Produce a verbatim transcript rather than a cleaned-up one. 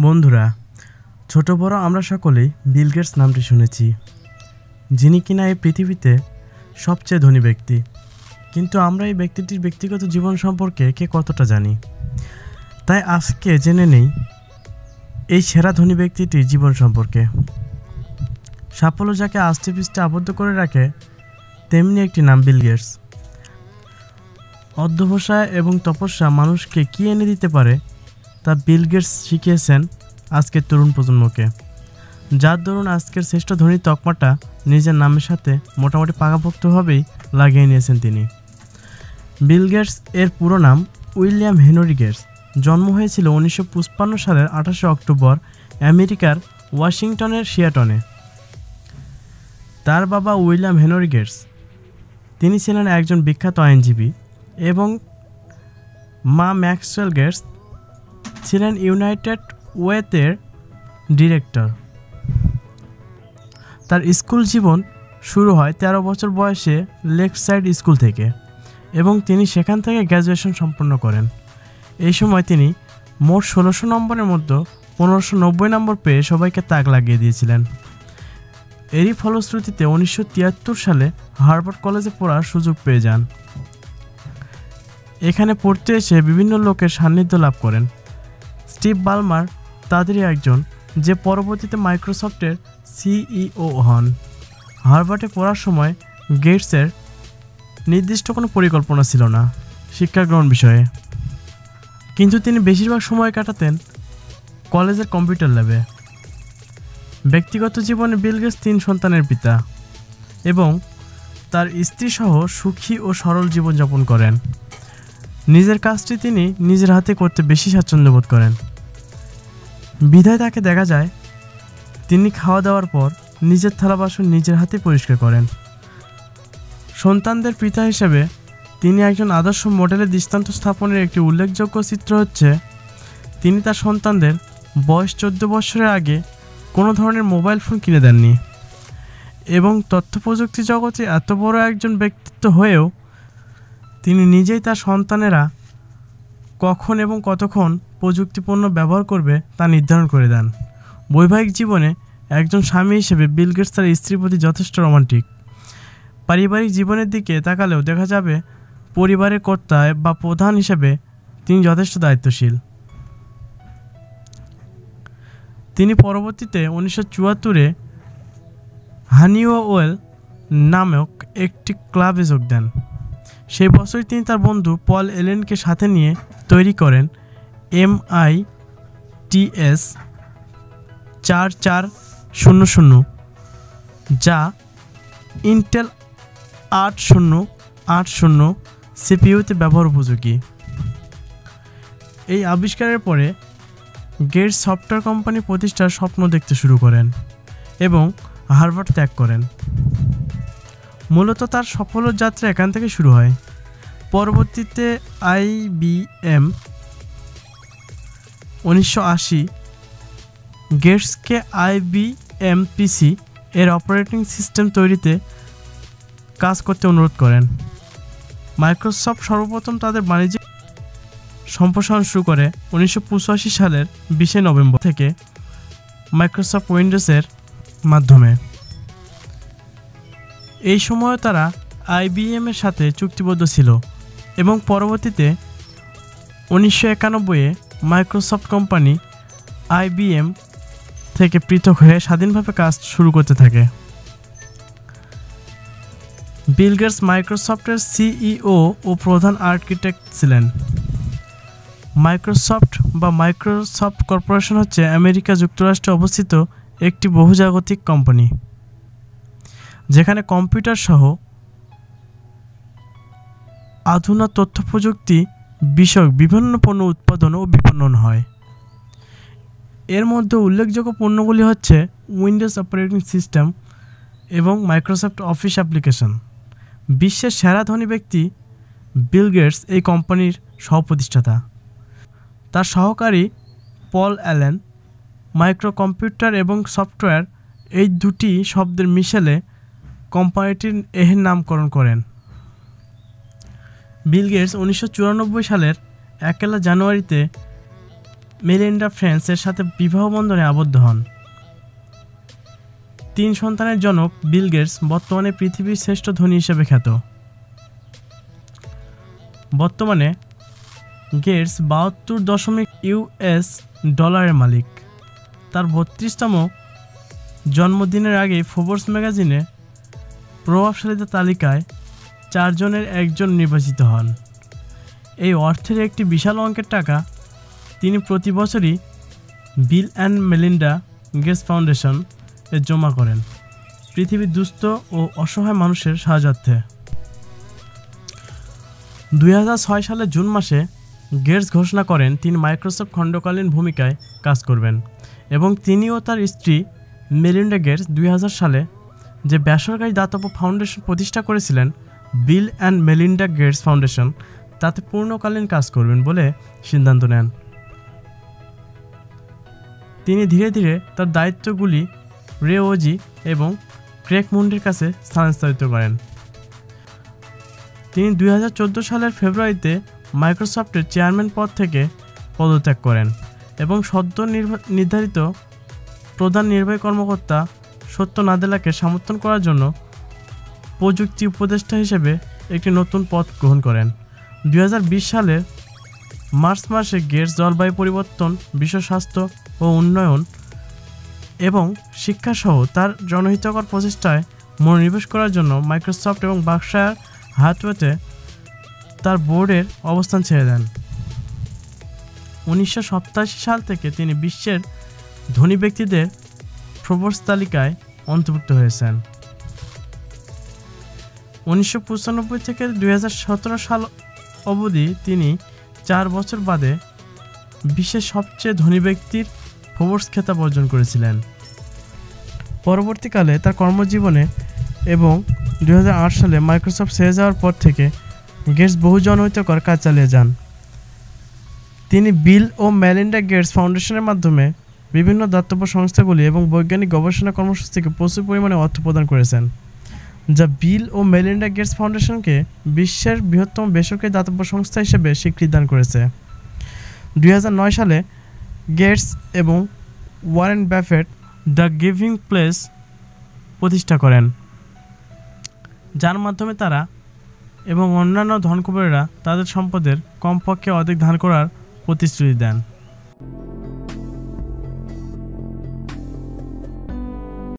বন্ধুরা, ছোট বড় আমরা সকলেই বিল গেটস নামটি শুনেছি, যিনি কিনা এই পৃথিবীতে সবচেয়ে ধনী ব্যক্তি। কিন্তু আমরা এই ব্যক্তিটির ব্যক্তিগত জীবন সম্পর্কে কে কতটা জানি? তাই আজকে জেনে নেই এই সেরা ধনী ব্যক্তিটির জীবন সম্পর্কে। সাফল্য যাকে আষ্টে পৃষ্ঠে আবদ্ধ করে রাখে, তেমনি একটি নাম বিল গেটস। অধ্যবসায় এবং তপস্যা মানুষকে কী এনে দিতে পারে তা বিল গেটস শিখিয়েছেন আজকের তরুণ প্রজন্মকে, যার দরুন আজকের শ্রেষ্ঠ ধনী তকমাটা নিজের নামের সাথে মোটামুটি পাকাপোক্তভাবেই লাগিয়ে নিয়েছেন তিনি। বিল গেটস এর পুরো নাম উইলিয়াম হেনরি গেটস। জন্ম হয়েছিল উনিশশো পঁচপান্ন সালের আঠাশে অক্টোবর আমেরিকার ওয়াশিংটনের সিয়াটনে। তার বাবা উইলিয়াম হেনরি গেটস, তিনি ছিলেন একজন বিখ্যাত আইনজীবী, এবং মা ম্যাক্সওয়েল গেটস ছিলেন ইউনাইটেড ওয়েতের ডিরেক্টর। তার স্কুল জীবন শুরু হয় তেরো বছর বয়সে লেকসাইড স্কুল থেকে, এবং তিনি সেখান থেকে গ্র্যাজুয়েশন সম্পন্ন করেন। এই সময় তিনি মোট ষোলোশো নম্বরের মধ্যে পনেরোশো নব্বই নম্বর পেয়ে সবাইকে তাক লাগিয়ে দিয়েছিলেন। এরই ফলশ্রুতিতে উনিশশো তিয়াত্তর সালে হার্ভার্ড কলেজে পড়ার সুযোগ পেয়ে যান। এখানে পড়তে এসে বিভিন্ন লোকের সান্নিধ্য লাভ করেন। স্টিভ বালমার তাদেরই একজন, যে পরবর্তীতে মাইক্রোসফটের সিইও হন। হার্ভার্ডে পড়ার সময় গেটসের নির্দিষ্ট কোনো পরিকল্পনা ছিল না শিক্ষা গ্রহণ বিষয়ে, কিন্তু তিনি বেশিরভাগ সময় কাটাতেন কলেজের কম্পিউটার ল্যাবে। ব্যক্তিগত জীবনে বিল গেটস তিন সন্তানের পিতা এবং তার স্ত্রী সহ সুখী ও সরল জীবনযাপন করেন। নিজের কাজটি তিনি নিজের হাতে করতে বেশি স্বাচ্ছন্দ্য বোধ করেন। বিধায় তাকে দেখা যায় তিনি খাওয়া দাওয়ার পর নিজের থালা বাসন নিজের হাতে পরিষ্কার করেন। সন্তানদের পিতা হিসেবে তিনি একজন আদর্শ মডেলের দৃষ্টান্ত স্থাপনের একটি উল্লেখযোগ্য চিত্র হচ্ছে, তিনি তার সন্তানদের বয়স চোদ্দ বছরের আগে কোনো ধরনের মোবাইল ফোন কিনে দেননি, এবং তথ্য প্রযুক্তি জগতে এত বড় একজন ব্যক্তিত্ব হয়েও তিনি নিজেই তার সন্তানেরা কখন এবং কতক্ষণ প্রযুক্তিপণ্য ব্যবহার করবে তা নির্ধারণ করে দেন। বৈবাহিক জীবনে একজন স্বামী হিসেবে বিল গেটস তার স্ত্রীর প্রতি যথেষ্ট রোমান্টিক। পারিবারিক জীবনের দিকে তাকালেও দেখা যাবে পরিবারের কর্তা বা প্রধান হিসেবে তিনি যথেষ্ট দায়িত্বশীল। তিনি পরবর্তীতে উনিশশো চুয়াত্তরে হানিওয়েল নামক একটি ক্লাবে যোগ দেন। সেই বছরই তিনি তার বন্ধু পল এলেনকে সাথে নিয়ে তৈরি করেন এম আই টি এস চার চার শূন্য শূন্য, যা ইন্টেল আট শূন্য আট শূন্য সিপিইউতে ব্যবহার উপযোগী। এই আবিষ্কারের পরে গেটস সফটওয়্যার কোম্পানি প্রতিষ্ঠার স্বপ্ন দেখতে শুরু করেন এবং হার্ভার্ড ত্যাগ করেন। মূলত তার সফল যাত্রা এখান থেকে শুরু হয়। পরবর্তীতে আইবিএম উনিশশো আশি গেটসকে আইবিএম পিসি এর অপারেটিং সিস্টেম তৈরিতে কাজ করতে অনুরোধ করেন। মাইক্রোসফট সর্বপ্রথম তাদের বাণিজ্যিক সম্প্রসারণ শুরু করে উনিশশো পঁচাশি সালের বিশে নভেম্বর থেকে মাইক্রোসফট উইন্ডোজের মাধ্যমে। এই সময় তারা আইবিএম এর সাথে চুক্তিবদ্ধ ছিল, এবং পরবর্তীতে উনিশশো একানব্বইয়ে মাইক্রোসফট কোম্পানি আইবিএম থেকে পৃথক হয়ে স্বাধীনভাবে কাজ শুরু করতে থাকে। বিল গেটস মাইক্রোসফটের সিইও ও প্রধান আর্কিটেক্ট ছিলেন। মাইক্রোসফট বা মাইক্রোসফট কর্পোরেশন হচ্ছে আমেরিকা যুক্তরাষ্ট্রে অবস্থিত একটি বহুজাগতিক কোম্পানি, যেখানে কম্পিউটার সহ আধুনিক তথ্য প্রযুক্তি বিষয়ক বিভিন্ন পণ্য উৎপাদন ও বিপণন হয়। এর মধ্যে উল্লেখযোগ্য পণ্যগুলি হচ্ছে উইন্ডোজ অপারেটিং সিস্টেম এবং মাইক্রোসফট অফিস অ্যাপ্লিকেশন। বিশ্বের সেরা ধনী ব্যক্তি বিল গেটস এই কোম্পানির সহ-প্রতিষ্ঠাতা। তার সহকারী পল অ্যালেন মাইক্রো কম্পিউটার এবং সফটওয়্যার এই দুটি শব্দের মিশেলে কোম্পানিটির এর নামকরণ করেন। বিল গেটস উনিশশো চুরানব্বই সালের একলা জানুয়ারিতে মেলিন্ডা ফ্রেন্সের সাথে বিবাহ বন্ধনে আবদ্ধ হন। তিন সন্তানের জনক বিল গেটস বর্তমানে পৃথিবীর শ্রেষ্ঠ ধনী হিসেবে খ্যাত। বর্তমানে গেটস বাহাত্তর দশমিক ইউএস ডলারের মালিক। তার বত্রিশতম জন্মদিনের আগে ফোর্বস ম্যাগাজিনে প্রভাবশালীদের তালিকায় চারজনের একজন নির্বাচিত হন। এই অর্থের একটি বিশাল অঙ্কের টাকা তিনি প্রতি বছরই Bill and Melinda Gates Foundation এ জমা করেন পৃথিবীর দুস্থ ও অসহায় মানুষের সাহায্যার্থে। দুই হাজার ছয় সালের জুন মাসে গেটস ঘোষণা করেন তিনি মাইক্রোসফট খণ্ডকালীন ভূমিকায় কাজ করবেন এবং তিনি ও তার স্ত্রী মেলিন্ডা গেটস দুই হাজার সালে যে বেসরকারি দাতব্য ফাউন্ডেশন প্রতিষ্ঠা করেছিলেন Bill and Melinda Gates Foundation, তাতে পূর্ণকালীন কাজ করবেন বলে সিদ্ধান্ত নেন। তিনি ধীরে ধীরে তার দায়িত্বগুলি রে ওজি এবং ক্রেগ মুন্ডির কাছে স্থানান্তরিত করেন। তিনি দুই হাজার চোদ্দো সালের ফেব্রুয়ারিতে মাইক্রোসফটের চেয়ারম্যান পদ থেকে পদত্যাগ করেন এবং সদ্য নির্ধারিত প্রধান নির্বাহী কর্মকর্তা সত্য নাদেলাকে সমর্থন করার জন্য প্রযুক্তি উপদেষ্টা হিসেবে একটি নতুন পদ গ্রহণ করেন। দুই হাজার বিশ সালের মার্চ মাসে গেটস জলবায়ু পরিবর্তন, বিশ্ব স্বাস্থ্য ও উন্নয়ন এবং শিক্ষাসহ তার জনহিতকর প্রচেষ্টায় মনোনিবেশ করার জন্য মাইক্রোসফট এবং বার্কশায়ার হাথওয়েতে তার বোর্ডের অবস্থান ছেড়ে দেন। উনিশশো সপ্তাশি সাল থেকে তিনি বিশ্বের ধনী ব্যক্তিদের ফোর্বস তালিকায় অন্তর্ভুক্ত হয়েছেন। উনিশশো পঁচানব্বই থেকে দুই হাজার সতেরো সাল অবধি তিনি চার বছর বাদে বিশ্বের সবচেয়ে ধনী ব্যক্তির ফোর্বস খেতাব অর্জন করেছিলেন। পরবর্তীকালে তার কর্মজীবনে এবং দুই হাজার আট সালে মাইক্রোসফট ছেড়ে যাওয়ার পর থেকে গেটস বহু জনহিতকর কাজ চালিয়ে যান। তিনি বিল ও মেলিন্ডা গেটস ফাউন্ডেশনের মাধ্যমে বিভিন্ন দাতব্য সংস্থাগুলি এবং বৈজ্ঞানিক গবেষণা কর্মসূচিকে প্রচুর পরিমাণে অর্থ প্রদান করেছেন, যা বিল ও মেলিন্ডা গেটস ফাউন্ডেশনকে বিশ্বের বৃহত্তম বেসরকারি দাতব্য সংস্থা হিসেবে স্বীকৃতি দান করেছে। দুই হাজার নয় সালে গেটস এবং Warren Buffett the Giving Pledge প্রতিষ্ঠা করেন, যার মাধ্যমে তারা এবং অন্যান্য ধনকুবেররা তাদের সম্পদের কমপক্ষে অর্ধেক দান করার প্রতিশ্রুতি দেন।